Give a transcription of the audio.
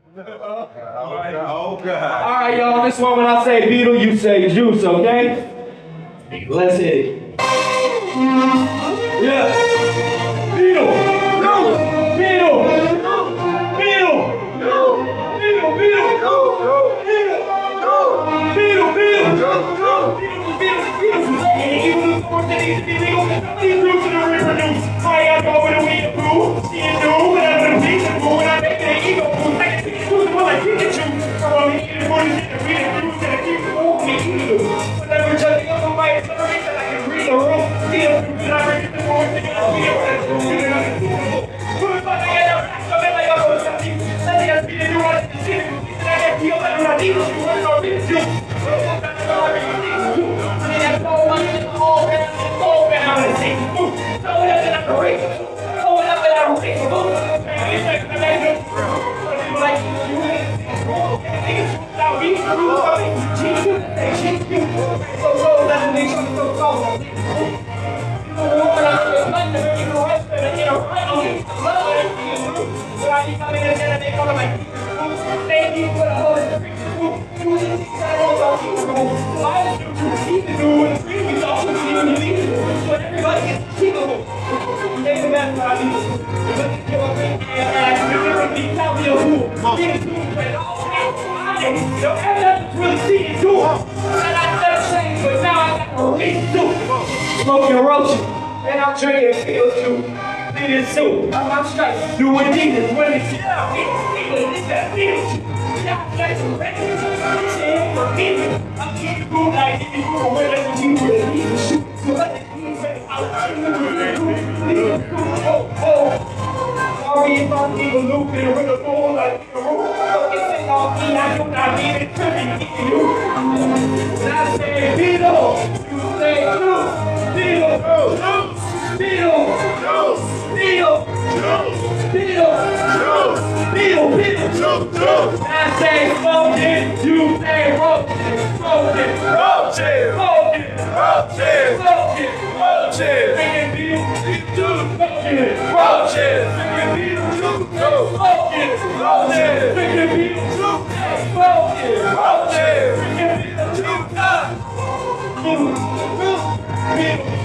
Oh, God. All right, y'all, this one when I say Beetle, you say Juice, okay? Let's hit it. Yeah. Beetle. No. Beetle. No. Beetle. No. Beetle. Beetle. No. Beetle. No. Beetle. Beetle. No. Beetle. Beetle. Even the source that needs to be legal. These roots are to reproduce. I gotta go with a weed to prove. See it do, whatever the beat is moving. I make it an ego boost. I can see it through the one like Pikachu. From a meat to put it in the read it through. And I keep moving me to do. Whenever judging on the way, it's the reason I can read the room. See it through. And I bring it to the board. And I see it. Put it back together. I feel like I'm going to see. Let me just be the new one. See it. And I can feel that when I need it. You want to know me to do. Smoking a roach, and I'm drinking Beetlejuice. Lead it soup, I'm straight. Do what Jesus when it's down. It's that Beetlejuice. Yeah, that's a record. I'm getting cool like this. I'm wearing the jeans with a need to shoot. So let the keys ready. Sorry if I'm even looping with a ball like a roof. It's all me, I do not need it to be you. And I say Beetle, you say Juice. Beetle, Juice, Beetle, Juice, Beetle, Juice, Beetle, Juice, Beetle, Beetle, Juice, Juice. I say smoking, you say roaching, smoking, roaching, smoking, roaching, smoking, roaching, drinking Beetle, Juice, smoking, roaching, drinking Beetle, Juice, smoking, roaching, drinking Beetle, Juice, smoking, roaching, drinking Beetle, Juice, Beetle.